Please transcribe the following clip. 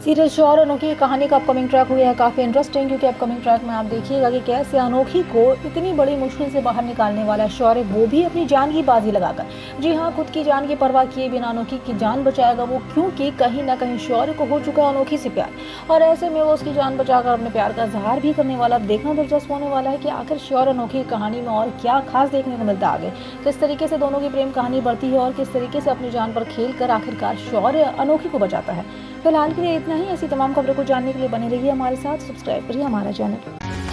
Serial शौर्य और अनोखी कहानी का अपकमिंग ट्रैक हुआ है काफ़ी इंटरेस्टिंग, क्योंकि अपकमिंग ट्रैक में आप देखिएगा कि कैसे अनोखी को इतनी बड़ी मुश्किल से बाहर निकालने वाला शौर्य, वो भी अपनी जान की बाजी लगाकर। जी हाँ, खुद की जान की परवाह किए बिना अनोखी की जान बचाएगा वो, क्योंकि कहीं ना कहीं शौर्य को हो चुका है अनोखी से प्यार, और ऐसे में वो उसकी जान बचाकर अपने प्यार का इजहार भी करने वाला। अब देखना दिलचस्प होने वाला है कि आखिर शौर्य अनोखी कहानी में और क्या खास देखने को मिलता है आगे, किस तरीके से दोनों की प्रेम कहानी बढ़ती है और किस तरीके से अपनी जान पर खेल कर आखिरकार शौर्य अनोखी को बचाता है। फिलहाल के लिए इतना ही। ऐसी तमाम खबरों को जानने के लिए बने रहिए हमारे साथ, सब्सक्राइब करिए हमारा चैनल।